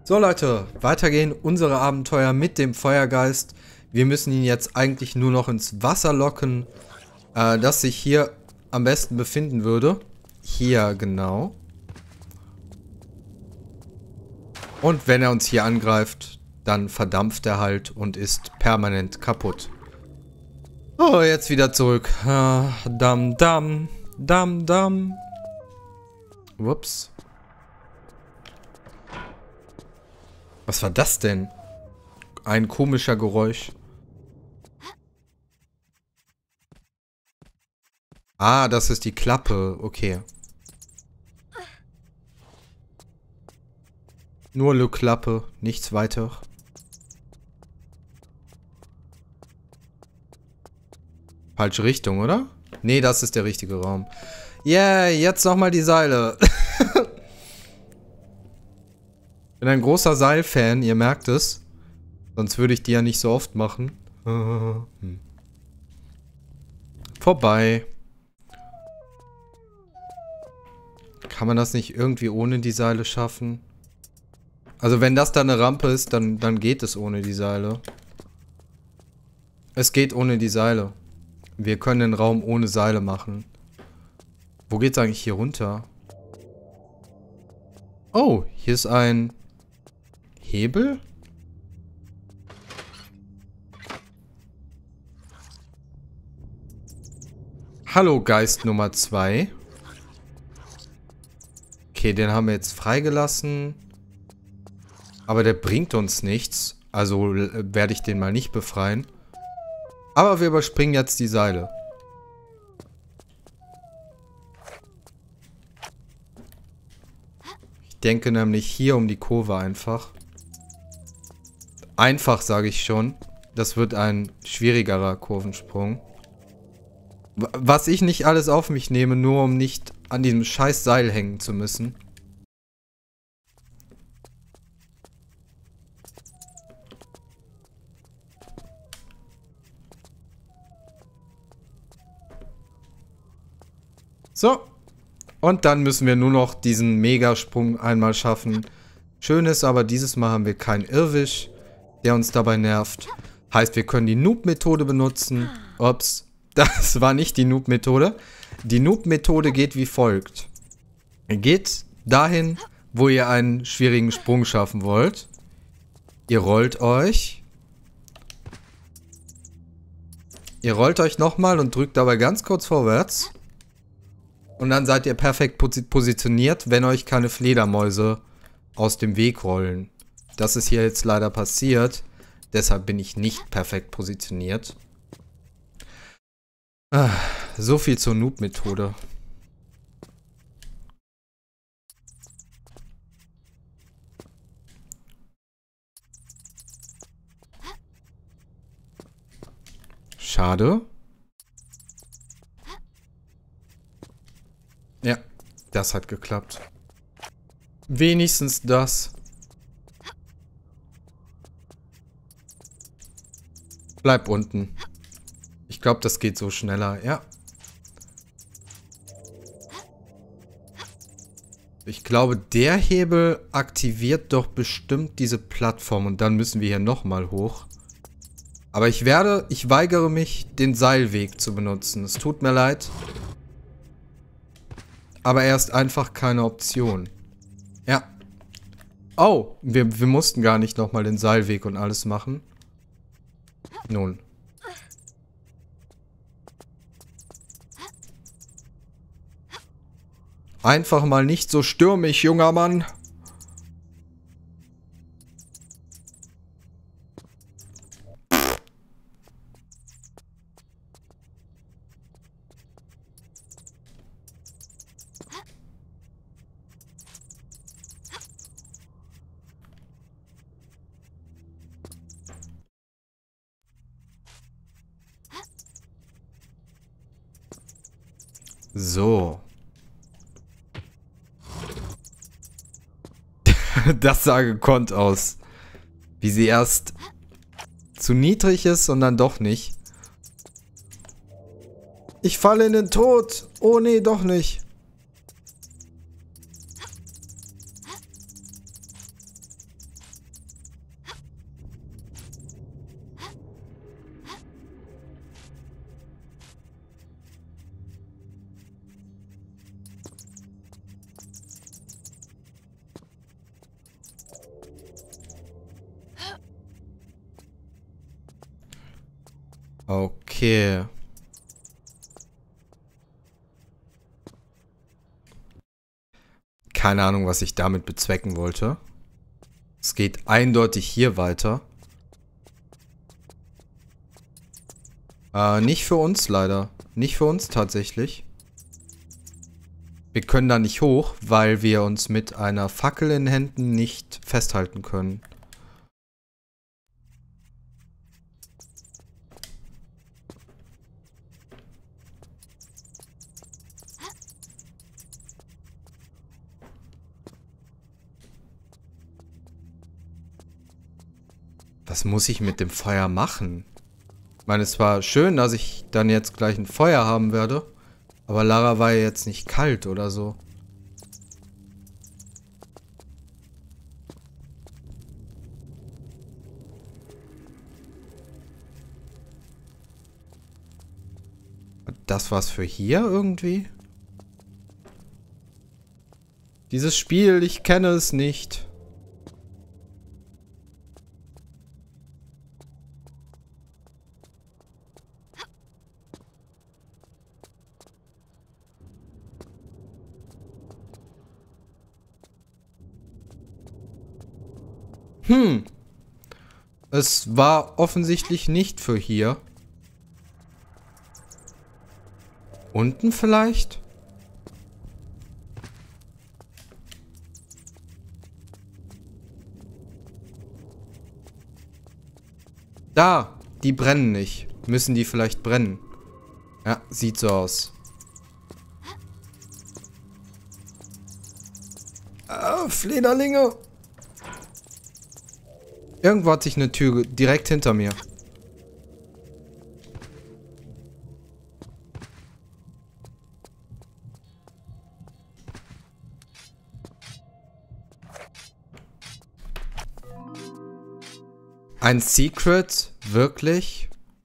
So Leute, weitergehen unsere Abenteuer mit dem Feuergeist. Wir müssen ihn jetzt eigentlich nur noch ins Wasser locken, das sich hier am besten befinden würde. Hier, genau. Und wenn er uns hier angreift, dann verdampft er halt und ist permanent kaputt. Oh, jetzt wieder zurück. Dam, dam, dam, dam. Ups. Was war das denn? Ein komischer Geräusch. Ah, das ist die Klappe. Okay. Nur eine Klappe, nichts weiter. Falsche Richtung, oder? Nee, das ist der richtige Raum. Yeah, jetzt nochmal die Seile. Bin ein großer Seilfan, ihr merkt es. Sonst würde ich die ja nicht so oft machen. Vorbei. Kann man das nicht irgendwie ohne die Seile schaffen? Also wenn das da eine Rampe ist, dann geht es ohne die Seile. Es geht ohne die Seile. Wir können den Raum ohne Seile machen. Wo geht's eigentlich hier runter? Oh, hier ist ein Hebel? Hallo, Geist Nummer 2. Okay, den haben wir jetzt freigelassen. Aber der bringt uns nichts. Also werde ich den mal nicht befreien. Aber wir überspringen jetzt die Seile. Ich denke nämlich hier um die Kurve einfach. Einfach, sage ich schon. Das wird ein schwierigerer Kurvensprung. Was ich nicht alles auf mich nehme, nur um nicht an diesem scheiß Seil hängen zu müssen. So. Und dann müssen wir nur noch diesen Megasprung einmal schaffen. Schön ist aber, dieses Mal haben wir keinen Irrwisch, der uns dabei nervt. Heißt, wir können die Noob-Methode benutzen. Ups, das war nicht die Noob-Methode. Die Noob-Methode geht wie folgt. Ihr geht dahin, wo ihr einen schwierigen Sprung schaffen wollt. Ihr rollt euch. Ihr rollt euch nochmal und drückt dabei ganz kurz vorwärts. Und dann seid ihr perfekt positioniert, wenn euch keine Fledermäuse aus dem Weg rollen. Das ist hier jetzt leider passiert. Deshalb bin ich nicht perfekt positioniert. So viel zur Noob-Methode. Schade. Ja, das hat geklappt. Wenigstens das. Bleib unten. Ich glaube, das geht so schneller, ja. Ich glaube, der Hebel aktiviert doch bestimmt diese Plattform und dann müssen wir hier nochmal hoch. Aber ich weigere mich, den Seilweg zu benutzen. Es tut mir leid. Aber er ist einfach keine Option. Ja. Oh, wir mussten gar nicht nochmal den Seilweg und alles machen. Nun. Einfach mal nicht so stürmisch, junger Mann. So. Das sah gekonnt aus. Wie sie erst zu niedrig ist und dann doch nicht. Ich falle in den Tod. Oh nee, doch nicht. Okay. Keine Ahnung, was ich damit bezwecken wollte. Es geht eindeutig hier weiter. Nicht für uns leider. Nicht für uns tatsächlich. Wir können da nicht hoch, weil wir uns mit einer Fackel in Händen nicht festhalten können. Was muss ich mit dem Feuer machen? Ich meine, es war schön, dass ich dann jetzt gleich ein Feuer haben werde. Aber Lara war ja jetzt nicht kalt oder so. Das war's für hier irgendwie? Dieses Spiel, ich kenne es nicht. Es war offensichtlich nicht für hier. Unten vielleicht? Da, die brennen nicht. Müssen die vielleicht brennen? Ja, sieht so aus. Ah, Flederlinge! Irgendwo hat sich eine Tür direkt hinter mir. Ein Secret? Wirklich?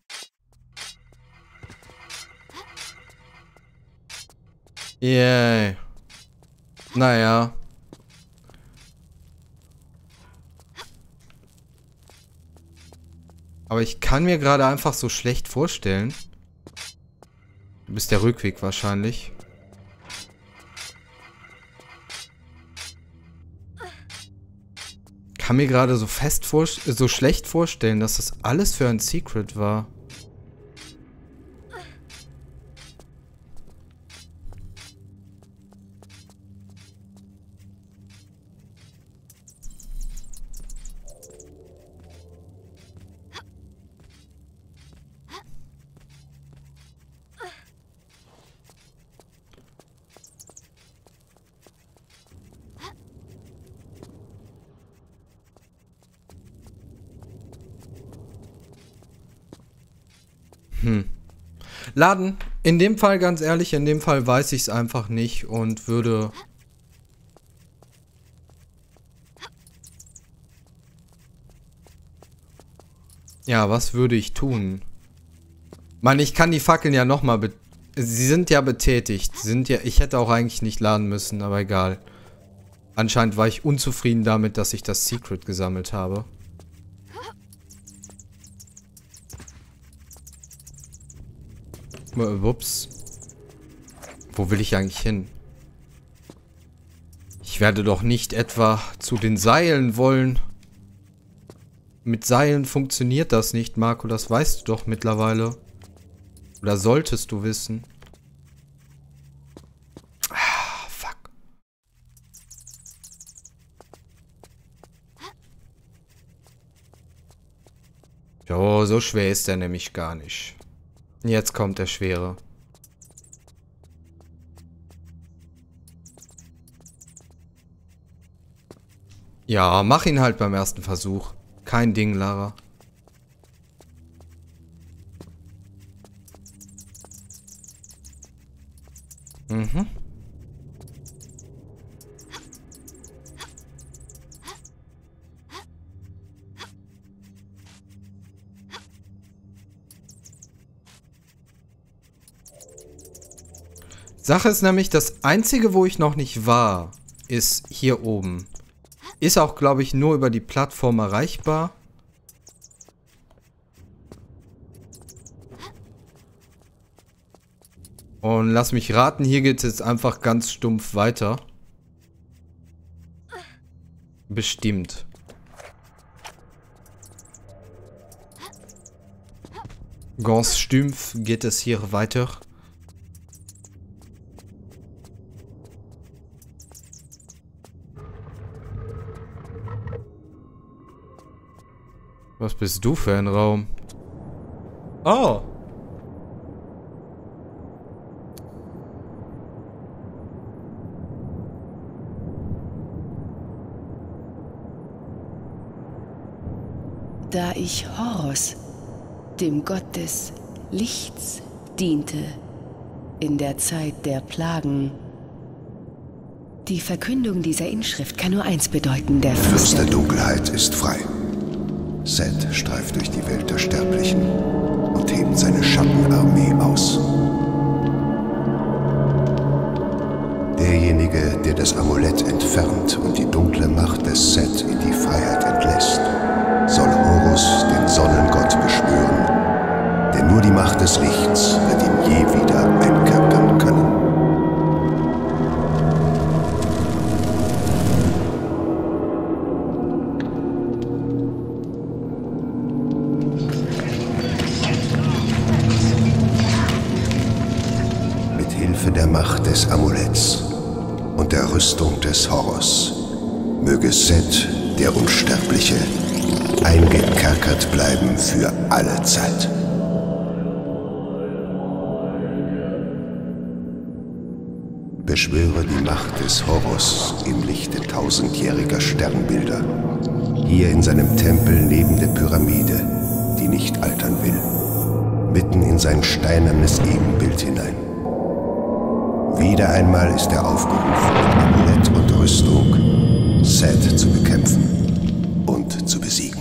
Yay. Naja. Aber ich kann mir gerade einfach so schlecht vorstellen. Du bist der Rückweg wahrscheinlich. Kann mir gerade so schlecht vorstellen, dass das alles für ein Secret war. Laden. In dem Fall, ganz ehrlich, in dem Fall weiß ich es einfach nicht und würde... Ja, was würde ich tun? Mann, ich kann die Fackeln ja nochmal... Sie sind ja betätigt. Ich hätte auch eigentlich nicht laden müssen, aber egal. Anscheinend war ich unzufrieden damit, dass ich das Secret gesammelt habe. Ups. Wo will ich eigentlich hin? Ich werde doch nicht etwa zu den Seilen wollen. Mit Seilen funktioniert das nicht, Marco. Das weißt du doch mittlerweile. Oder solltest du wissen. Ah, fuck. Jo, so schwer ist der nämlich gar nicht. Jetzt kommt der Schwere. Ja, mach ihn halt beim ersten Versuch. Kein Ding, Lara. Mhm. Sache ist nämlich, das Einzige, wo ich noch nicht war, ist hier oben. Ist auch, glaube ich, nur über die Plattform erreichbar. Und lass mich raten, hier geht es jetzt einfach ganz stumpf weiter. Bestimmt. Ganz stumpf geht es hier weiter. Was bist du für ein Raum? Oh! Da ich Horus, dem Gott des Lichts, diente, in der Zeit der Plagen. Die Verkündung dieser Inschrift kann nur eins bedeuten, der Fürst der Dunkelheit ist frei. Set streift durch die Welt der Sterblichen und hebt seine Schattenarmee aus. Derjenige, der das Amulett entfernt und die dunkle Macht des Set in die Freiheit entlässt, soll Horus, den Sonnengott, beschwören, denn nur die Macht des Lichts wird ihn je wieder einkerkern können. Mit Hilfe der Macht des Amuletts und der Rüstung des Horus möge Set, der Unsterbliche, eingekerkert bleiben für alle Zeit. Beschwöre die Macht des Horus im Lichte tausendjähriger Sternbilder, hier in seinem Tempel neben der Pyramide, die nicht altern will, mitten in sein steinernes Ebenbild hinein. Wieder einmal ist er aufgerufen, mit Amulett und Rüstung Set zu bekämpfen und zu besiegen.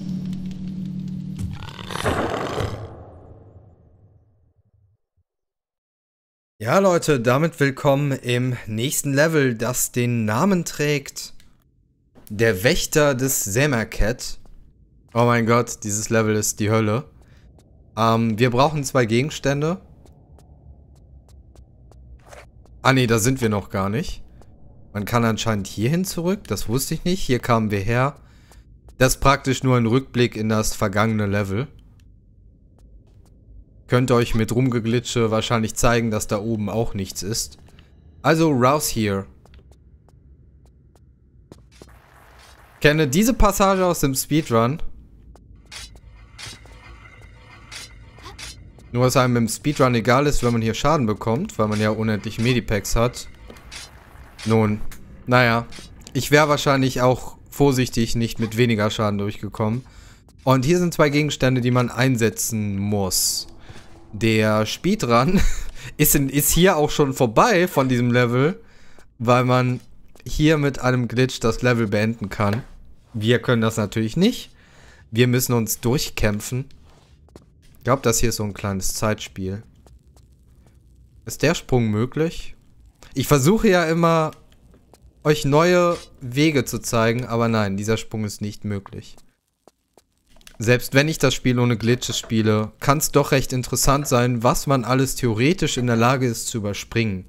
Ja, Leute, damit willkommen im nächsten Level, das den Namen trägt: Der Wächter des Semerkhet. Oh mein Gott, dieses Level ist die Hölle. Wir brauchen 2 Gegenstände. Ah ne, da sind wir noch gar nicht. Man kann anscheinend hierhin zurück, das wusste ich nicht. Hier kamen wir her. Das ist praktisch nur ein Rückblick in das vergangene Level. Könnt euch mit Rumgeglitsche wahrscheinlich zeigen, dass da oben auch nichts ist. Also raus hier. Kenne diese Passage aus dem Speedrun. Nur dass einem im Speedrun egal ist, wenn man hier Schaden bekommt, weil man ja unendlich Medipacks hat. Nun, naja. Ich wäre wahrscheinlich auch vorsichtig nicht mit weniger Schaden durchgekommen. Und hier sind 2 Gegenstände, die man einsetzen muss. Der Speedrun ist hier auch schon vorbei von diesem Level, weil man hier mit einem Glitch das Level beenden kann. Wir können das natürlich nicht. Wir müssen uns durchkämpfen. Ich glaube, das hier ist so ein kleines Zeitspiel. Ist der Sprung möglich? Ich versuche ja immer, euch neue Wege zu zeigen, aber nein, dieser Sprung ist nicht möglich. Selbst wenn ich das Spiel ohne Glitches spiele, kann es doch recht interessant sein, was man alles theoretisch in der Lage ist zu überspringen.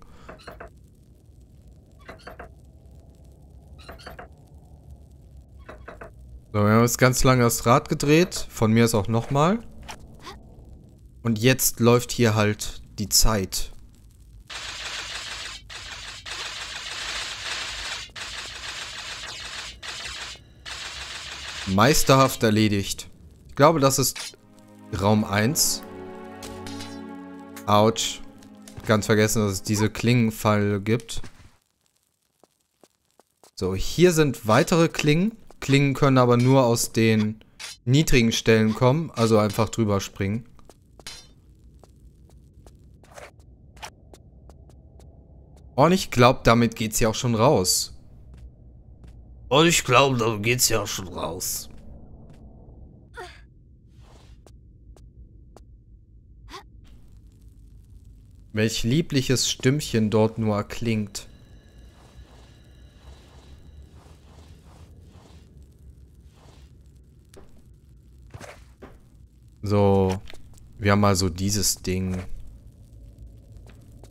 So, wir haben jetzt ganz lange das Rad gedreht. Von mir ist auch nochmal. Und jetzt läuft hier halt die Zeit. Meisterhaft erledigt. Ich glaube, das ist Raum 1. Autsch. Ganz vergessen, dass es diese Klingenfalle gibt. So, hier sind weitere Klingen. Klingen können aber nur aus den niedrigen Stellen kommen. Also einfach drüber springen. Und ich glaube, damit geht's ja auch schon raus. Welch liebliches Stimmchen dort nur erklingt. So, wir haben also dieses Ding.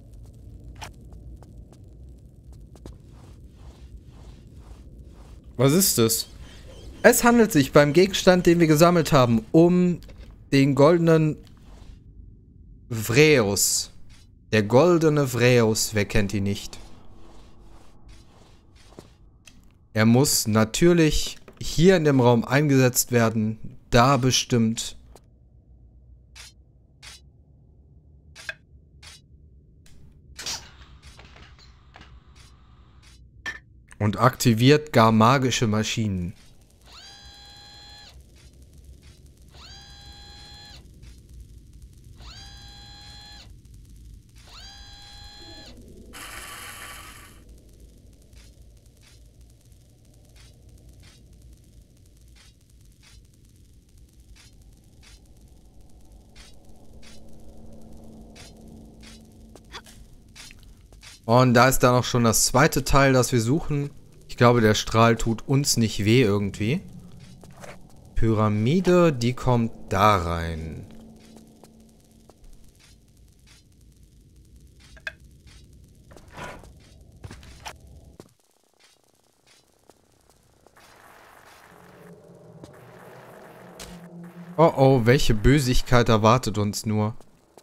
Was ist das? Es handelt sich beim Gegenstand, den wir gesammelt haben, um den goldenen Vreus. Der goldene Vreus, wer kennt ihn nicht? Er muss natürlich hier in dem Raum eingesetzt werden, da bestimmt. Und aktiviert gar magische Maschinen. Und da ist dann auch schon das zweite Teil, das wir suchen. Ich glaube, der Strahl tut uns nicht weh irgendwie. Pyramide, die kommt da rein. Oh oh, welche Bösigkeit erwartet uns nur.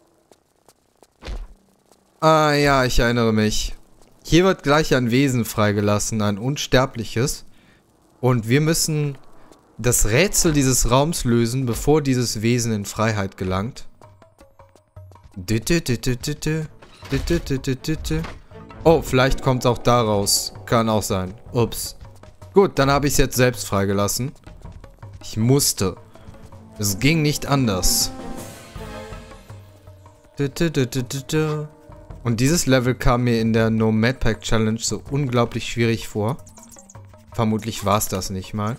Ah ja, ich erinnere mich. Hier wird gleich ein Wesen freigelassen, ein unsterbliches. Und wir müssen das Rätsel dieses Raums lösen, bevor dieses Wesen in Freiheit gelangt. Oh, vielleicht kommt es auch da raus. Kann auch sein. Ups. Gut, dann habe ich es jetzt selbst freigelassen. Ich musste. Es ging nicht anders. Und dieses Level kam mir in der No-Mad-Pack Challenge so unglaublich schwierig vor. Vermutlich war es das nicht mal.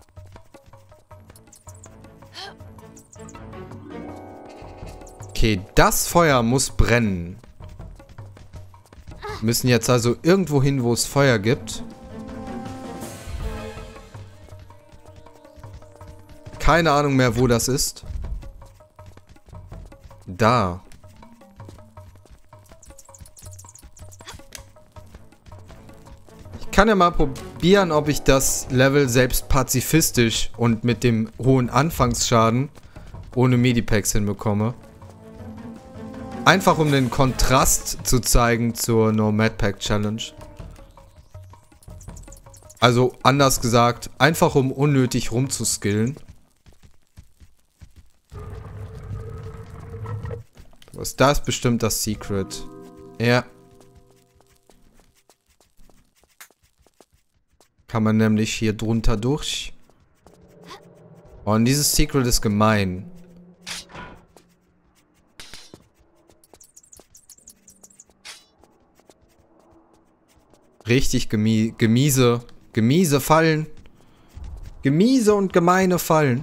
Okay, das Feuer muss brennen. Wir müssen jetzt also irgendwo hin, wo es Feuer gibt. Keine Ahnung mehr, wo das ist. Da. Ich kann ja mal probieren, ob ich das Level selbst pazifistisch und mit dem hohen Anfangsschaden ohne Medipacks hinbekomme. Einfach um den Kontrast zu zeigen zur No-Mad-Pack Challenge. Also anders gesagt, einfach um unnötig rumzuskillen. Was das bestimmt das Secret. Ja. Kann man nämlich hier drunter durch. Oh, und dieses Secret ist gemein. Richtig gemiese Fallen. Gemiese und gemeine Fallen.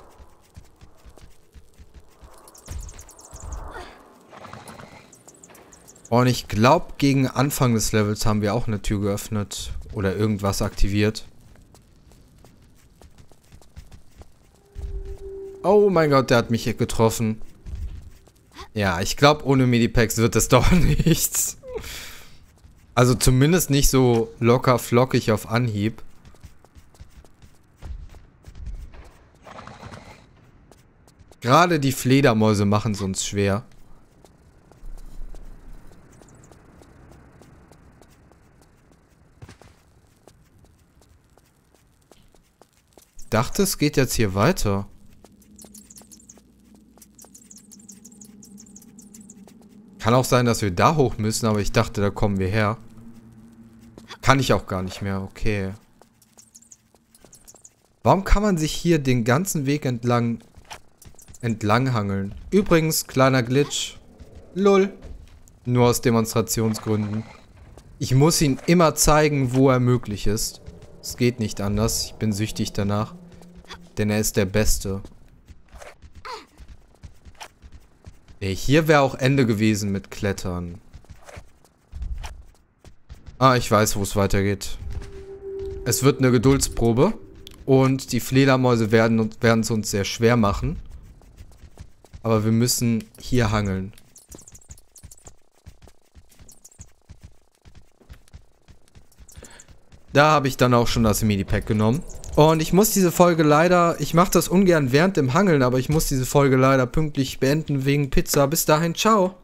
Und ich glaube, gegen Anfang des Levels haben wir auch eine Tür geöffnet. Oder irgendwas aktiviert. Oh mein Gott, der hat mich hier getroffen. Ja, ich glaube, ohne Medipacks wird es doch nichts. Also zumindest nicht so locker flockig auf Anhieb. Gerade die Fledermäuse machen es uns schwer. Ich dachte, es geht jetzt hier weiter. Kann auch sein, dass wir da hoch müssen, aber ich dachte, da kommen wir her. Kann ich auch gar nicht mehr, okay. Warum kann man sich hier den ganzen Weg entlang hangeln? Übrigens, kleiner Glitch. Lol. Nur aus Demonstrationsgründen. Ich muss ihn immer zeigen, wo er möglich ist. Es geht nicht anders. Ich bin süchtig danach. Denn er ist der Beste. Ey, hier wäre auch Ende gewesen mit Klettern. Ah, ich weiß, wo es weitergeht. Es wird eine Geduldsprobe. Und die Fledermäuse werden es uns sehr schwer machen. Aber wir müssen hier hangeln. Da habe ich dann auch schon das Minipack genommen. Und ich muss diese Folge leider, ich mache das ungern während dem Hangeln, aber ich muss diese Folge leider pünktlich beenden wegen Pizza. Bis dahin, ciao.